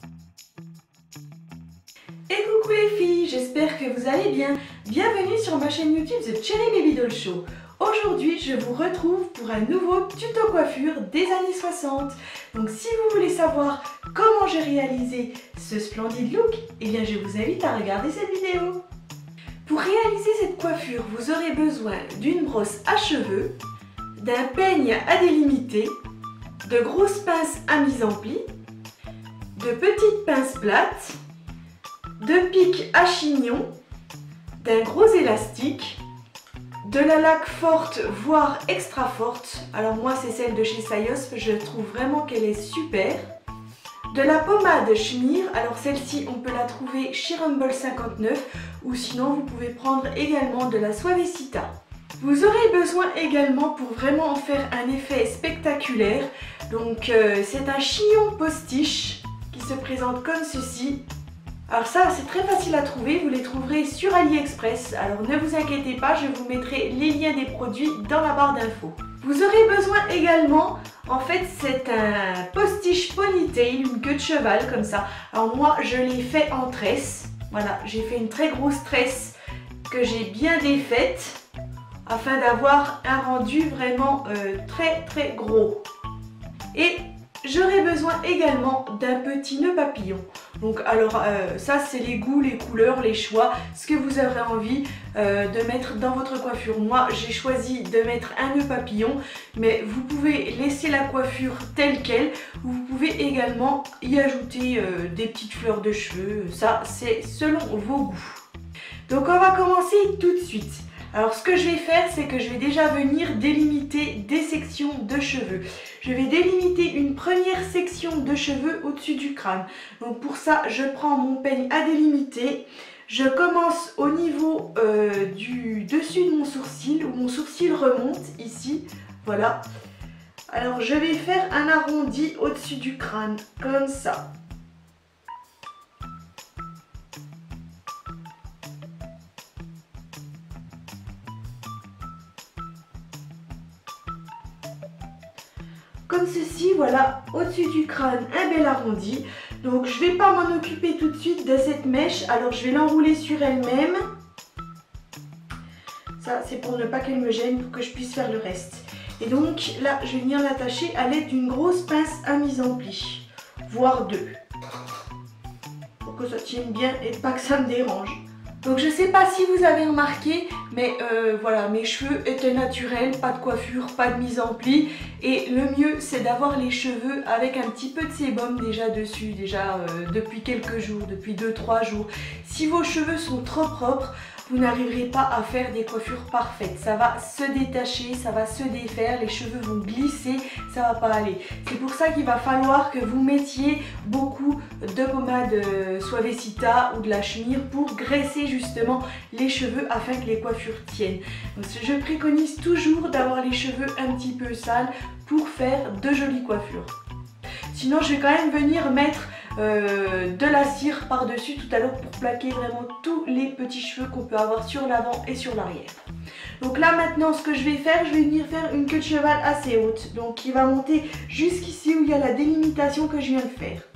Et coucou les filles, j'espère que vous allez bien. Bienvenue sur ma chaîne YouTube The Cherry Baby Doll Show. Aujourd'hui, je vous retrouve pour un nouveau tuto coiffure des années 60. Donc si vous voulez savoir comment j'ai réalisé ce splendide look, eh bien je vous invite à regarder cette vidéo. Pour réaliser cette coiffure, vous aurez besoin d'une brosse à cheveux, d'un peigne à délimiter, de grosses pinces à mise en pli, de petites pinces plates, de pics à chignon, d'un gros élastique, de la laque forte voire extra forte, alors moi c'est celle de chez Sayos, je trouve vraiment qu'elle est super, de la pommade schmear, alors celle-ci on peut la trouver chez Rumble 59 ou sinon vous pouvez prendre également de la Suavecita. Vous aurez besoin également pour vraiment en faire un effet spectaculaire, donc c'est un chignon postiche qui se présente comme ceci. Alors ça c'est très facile à trouver, vous les trouverez sur AliExpress, alors ne vous inquiétez pas, je vous mettrai les liens des produits dans la barre d'infos. Vous aurez besoin également, en fait c'est un postiche ponytail, une queue de cheval comme ça. Alors moi je l'ai fait en tresse, voilà, j'ai fait une très grosse tresse que j'ai bien défaite afin d'avoir un rendu vraiment très gros. Et j'aurai besoin également d'un petit nœud papillon. Donc alors ça c'est les goûts, les couleurs, les choix, ce que vous aurez envie de mettre dans votre coiffure. Moi j'ai choisi de mettre un nœud papillon, mais vous pouvez laisser la coiffure telle qu'elle, ou vous pouvez également y ajouter des petites fleurs de cheveux, ça c'est selon vos goûts. Donc on va commencer tout de suite. Alors ce que je vais faire, c'est que je vais déjà venir délimiter des sections de cheveux. Je vais délimiter une première section de cheveux au-dessus du crâne. Donc pour ça, je prends mon peigne à délimiter. Je commence au niveau du dessus de mon sourcil, où mon sourcil remonte ici. Voilà. Alors je vais faire un arrondi au-dessus du crâne, comme ça. Comme ceci, voilà, au-dessus du crâne, un bel arrondi. Donc je ne vais pas m'en occuper tout de suite de cette mèche, alors je vais l'enrouler sur elle-même. Ça, c'est pour ne pas qu'elle me gêne, pour que je puisse faire le reste. Et donc là, je vais venir l'attacher à l'aide d'une grosse pince à mise en pli, voire deux. Pour que ça tienne bien et pas que ça me dérange. Donc je sais pas si vous avez remarqué, mais voilà, mes cheveux étaient naturels, pas de coiffure, pas de mise en pli. Et le mieux c'est d'avoir les cheveux avec un petit peu de sébum déjà dessus, déjà depuis quelques jours, depuis 2-3 jours. Si vos cheveux sont trop propres, vous n'arriverez pas à faire des coiffures parfaites. Ça va se détacher, ça va se défaire, les cheveux vont glisser, ça va pas aller. C'est pour ça qu'il va falloir que vous mettiez beaucoup de pommade Suavecita ou de la schmear pour graisser justement les cheveux afin que les coiffures tiennent. Donc, je préconise toujours d'avoir les cheveux un petit peu sales pour faire de jolies coiffures. Sinon je vais quand même venir mettre de la cire par-dessus tout à l'heure pour plaquer vraiment tous les petits cheveux qu'on peut avoir sur l'avant et sur l'arrière. Donc là maintenant ce que je vais faire, je vais venir faire une queue de cheval assez haute, donc qui va monter jusqu'ici où il y a la délimitation que je viens de faire.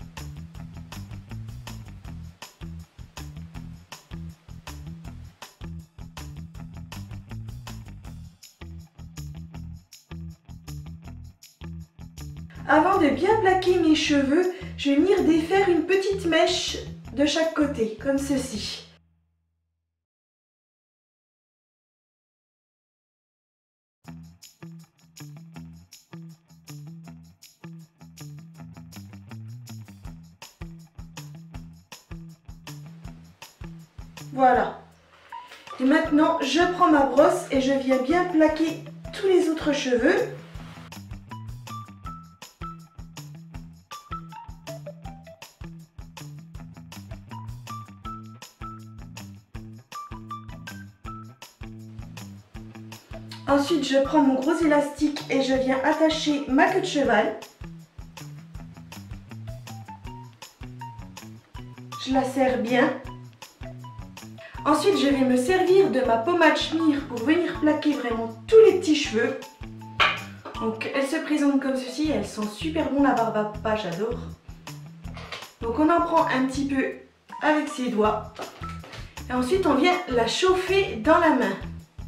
Avant de bien plaquer mes cheveux, je vais venir défaire une petite mèche de chaque côté, comme ceci. Voilà. Et maintenant, je prends ma brosse et je viens bien plaquer tous les autres cheveux. Ensuite, je prends mon gros élastique et je viens attacher ma queue de cheval. Je la serre bien. Ensuite, je vais me servir de ma pommade schmear pour venir plaquer vraiment tous les petits cheveux. Donc, elles se présentent comme ceci. Elles sont super bonnes, la barbe à papa, j'adore. Donc on en prend un petit peu avec ses doigts. Et ensuite on vient la chauffer dans la main.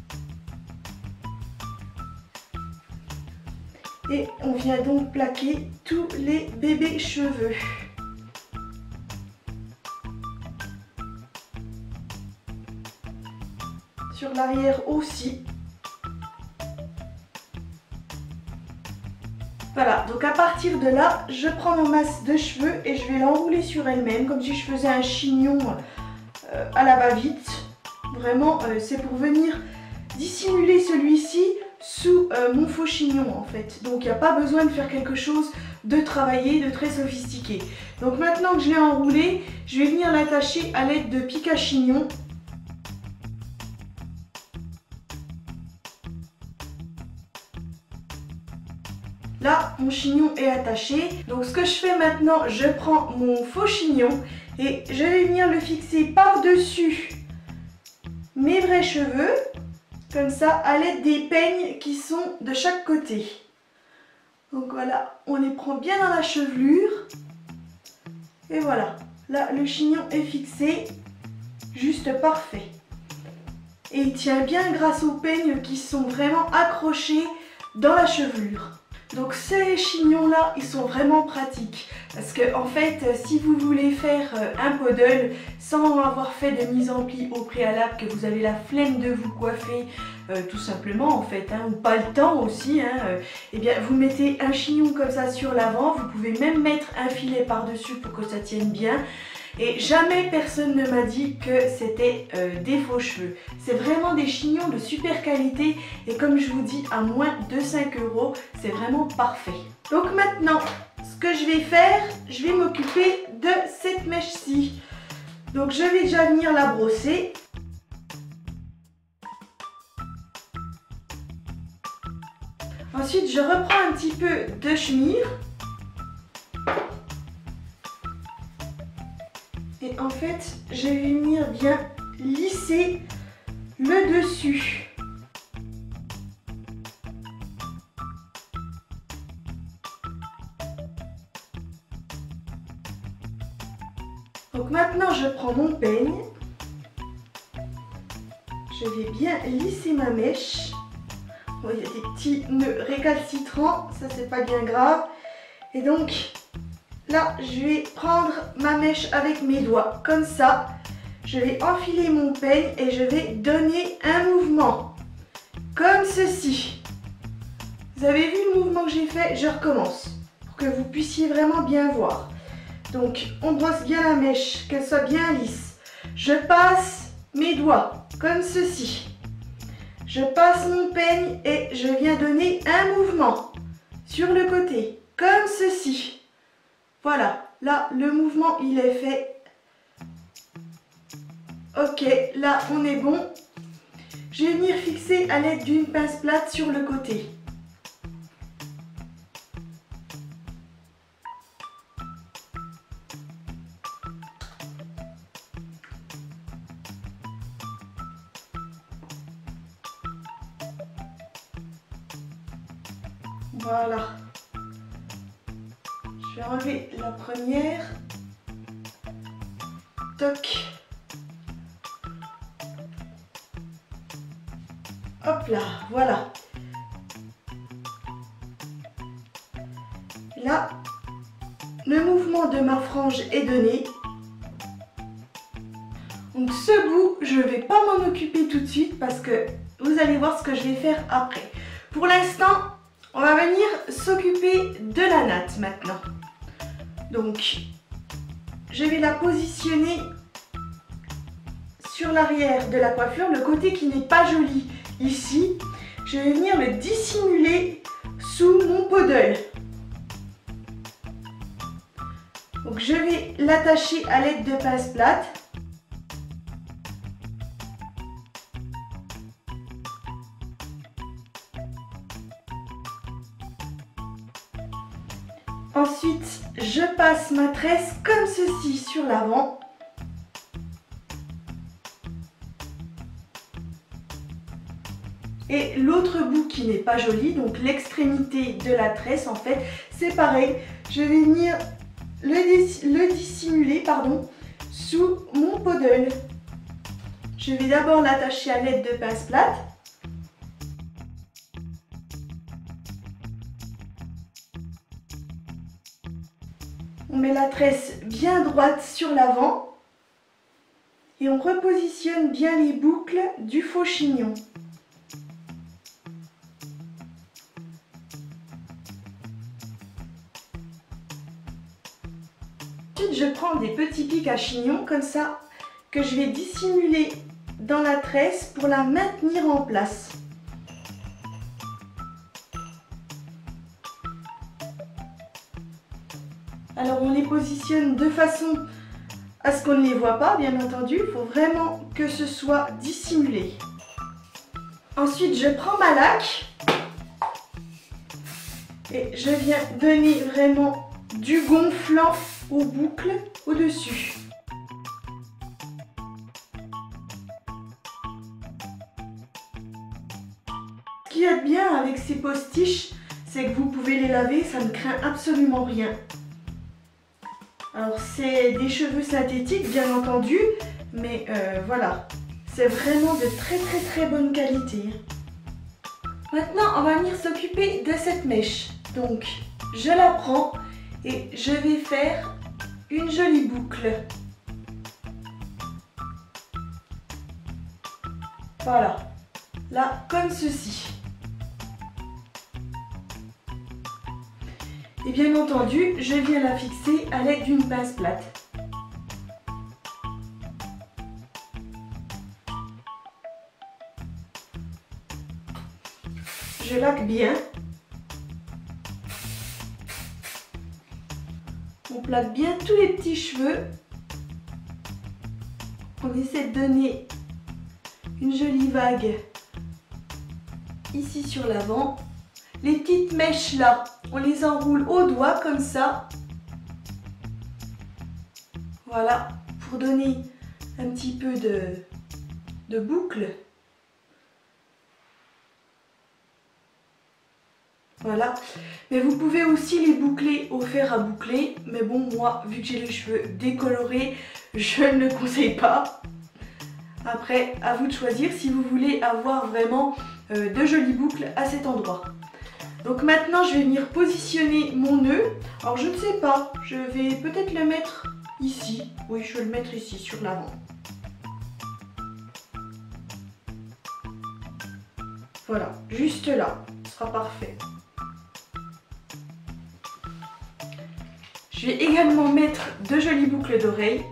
Et on vient donc plaquer tous les bébés cheveux. Sur l'arrière aussi. Voilà, donc à partir de là, je prends ma masse de cheveux et je vais l'enrouler sur elle-même, comme si je faisais un chignon à la va-vite. Vraiment, c'est pour venir dissimuler celui-ci sous mon faux chignon en fait. Donc il n'y a pas besoin de faire quelque chose de travaillé, de très sophistiqué. Donc maintenant que je l'ai enroulé, je vais venir l'attacher à l'aide de pic à chignon. Là, mon chignon est attaché. Donc ce que je fais maintenant, je prends mon faux chignon et je vais venir le fixer par-dessus mes vrais cheveux. Comme ça, à l'aide des peignes qui sont de chaque côté. Donc voilà, on les prend bien dans la chevelure. Et voilà, là le chignon est fixé, juste parfait. Et il tient bien grâce aux peignes qui sont vraiment accrochés dans la chevelure. Donc ces chignons là, ils sont vraiment pratiques. Parce que en fait, si vous voulez faire un poodle sans avoir fait de mise en pli au préalable, que vous avez la flemme de vous coiffer tout simplement en fait, hein, ou pas le temps aussi, et bien vous mettez un chignon comme ça sur l'avant. Vous pouvez même mettre un filet par dessus pour que ça tienne bien. Et jamais personne ne m'a dit que c'était des faux cheveux. C'est vraiment des chignons de super qualité et comme je vous dis, à moins de 5 €, c'est vraiment parfait. Donc maintenant, ce que je vais faire, je vais m'occuper de cette mèche-ci. Donc je vais déjà venir la brosser. Ensuite, je reprends un petit peu de schmire. Et en fait, je vais venir bien lisser le dessus. Donc maintenant, je prends mon peigne. Je vais bien lisser ma mèche. Bon, il y a des petits nœuds récalcitrants, ça c'est pas bien grave. Et donc, là, je vais prendre ma mèche avec mes doigts, comme ça. Je vais enfiler mon peigne et je vais donner un mouvement, comme ceci. Vous avez vu le mouvement que j'ai fait? Je recommence, pour que vous puissiez vraiment bien voir. Donc, on brosse bien la mèche, qu'elle soit bien lisse. Je passe mes doigts, comme ceci. Je passe mon peigne et je viens donner un mouvement sur le côté, comme ceci. Voilà, là, le mouvement, il est fait. Ok, là, on est bon. Je vais venir fixer à l'aide d'une pince plate sur le côté. Voilà. Je vais enlever la première. Toc. Hop là, voilà. Là, le mouvement de ma frange est donné. Donc ce bout, je ne vais pas m'en occuper tout de suite parce que vous allez voir ce que je vais faire après. Pour l'instant, on va venir s'occuper de la natte maintenant. Donc, je vais la positionner sur l'arrière de la coiffure, le côté qui n'est pas joli ici. Je vais venir le dissimuler sous mon poodle. Donc, je vais l'attacher à l'aide de pince plate. Ensuite, je passe ma tresse comme ceci sur l'avant. Et l'autre bout qui n'est pas joli, donc l'extrémité de la tresse en fait, c'est pareil. Je vais venir le dissimuler sous mon podol. Je vais d'abord l'attacher à l'aide de pince plate. On met la tresse bien droite sur l'avant et on repositionne bien les boucles du faux chignon. Ensuite, je prends des petits pics à chignon comme ça que je vais dissimuler dans la tresse pour la maintenir en place. Alors on les positionne de façon à ce qu'on ne les voit pas, bien entendu. Il faut vraiment que ce soit dissimulé. Ensuite, je prends ma laque et je viens donner vraiment du gonflant aux boucles au-dessus. Ce qu'il y a de bien avec ces postiches, c'est que vous pouvez les laver, ça ne craint absolument rien. Alors c'est des cheveux synthétiques bien entendu, mais voilà, c'est vraiment de très bonne qualité. Maintenant on va venir s'occuper de cette mèche. Donc je la prends et je vais faire une jolie boucle. Voilà, là comme ceci. Et bien entendu, je viens la fixer à l'aide d'une pince plate. Je laque bien. On plaque bien tous les petits cheveux. On essaie de donner une jolie vague ici sur l'avant. Les petites mèches là, on les enroule au doigt comme ça. Voilà, pour donner un petit peu de boucle. Voilà, mais vous pouvez aussi les boucler au fer à boucler. Mais bon, moi, vu que j'ai les cheveux décolorés, je ne le conseille pas. Après, à vous de choisir si vous voulez avoir vraiment de jolies boucles à cet endroit. Donc maintenant, je vais venir positionner mon nœud. Alors, je ne sais pas, je vais peut-être le mettre ici. Oui, je vais le mettre ici, sur l'avant. Voilà, juste là, ce sera parfait. Je vais également mettre de jolies boucles d'oreilles.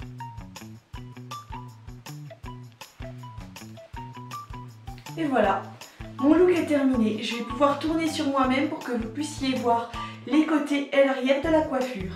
Et voilà, mon look est terminé. Je vais pouvoir tourner sur moi-même pour que vous puissiez voir les côtés et l'arrière de la coiffure.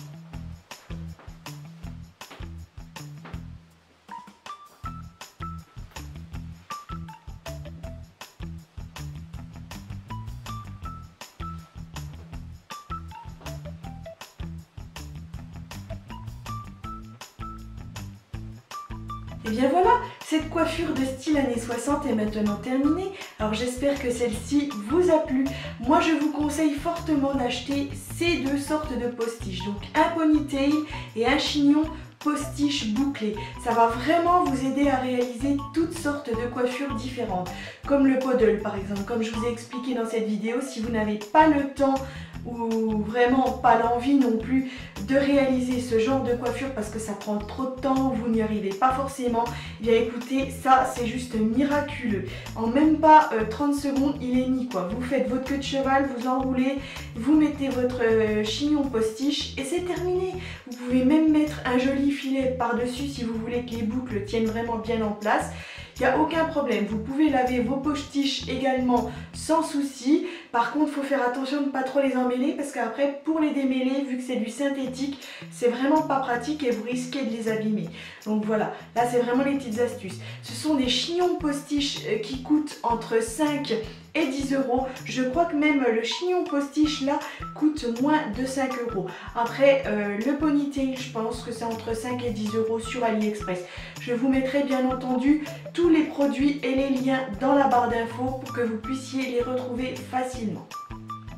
Et bien voilà, cette coiffure de style années 60 est maintenant terminée. Alors j'espère que celle-ci vous a plu. Moi je vous conseille fortement d'acheter ces deux sortes de postiches. Donc un ponytail et un chignon postiche bouclé. Ça va vraiment vous aider à réaliser toutes sortes de coiffures différentes. Comme le podol par exemple, comme je vous ai expliqué dans cette vidéo. Si vous n'avez pas le temps ou vraiment pas l'envie non plus de réaliser ce genre de coiffure parce que ça prend trop de temps, vous n'y arrivez pas forcément, eh bien écoutez, ça c'est juste miraculeux. En même pas 30 secondes, il est mis quoi. Vous faites votre queue de cheval, vous enroulez, vous mettez votre chignon postiche et c'est terminé. Vous pouvez même mettre un joli filet par-dessus si vous voulez que les boucles tiennent vraiment bien en place. Il n'y a aucun problème, vous pouvez laver vos postiches également sans souci. Par contre, il faut faire attention de ne pas trop les emmêler parce qu'après, pour les démêler, vu que c'est du synthétique, c'est vraiment pas pratique et vous risquez de les abîmer. Donc voilà, là c'est vraiment les petites astuces. Ce sont des chignons postiches qui coûtent entre 5 et 10 €. Je crois que même le chignon postiche là coûte moins de 5 €. Après, le ponytail, je pense que c'est entre 5 et 10 € sur AliExpress. Je vous mettrai bien entendu tous les produits et les liens dans la barre d'infos pour que vous puissiez les retrouver facilement.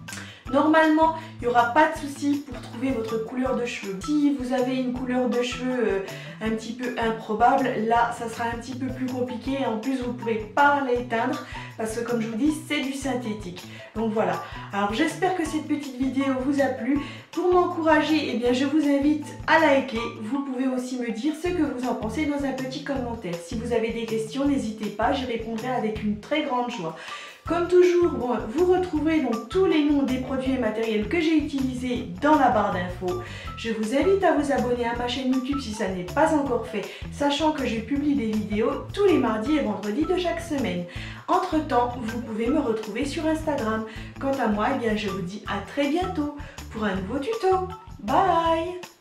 Normalement, il n'y aura pas de souci pour trouver votre couleur de cheveux. Si vous avez une couleur de cheveux un petit peu improbable, là, ça sera un petit peu plus compliqué. Et en plus, vous ne pourrez pas l'éteindre parce que, comme je vous dis, c'est du synthétique. Donc voilà. Alors, j'espère que cette petite vidéo vous a plu. Pour m'encourager, eh bien, je vous invite à liker. Vous pouvez aussi me dire ce que vous en pensez dans un petit commentaire. Si vous avez des questions, n'hésitez pas, j'y répondrai avec une très grande joie. Comme toujours, vous retrouverez donc tous les noms des produits et matériels que j'ai utilisés dans la barre d'infos. Je vous invite à vous abonner à ma chaîne YouTube si ça n'est pas encore fait, sachant que je publie des vidéos tous les mardis et vendredis de chaque semaine. Entre temps, vous pouvez me retrouver sur Instagram. Quant à moi, eh bien, je vous dis à très bientôt pour un nouveau tuto. Bye!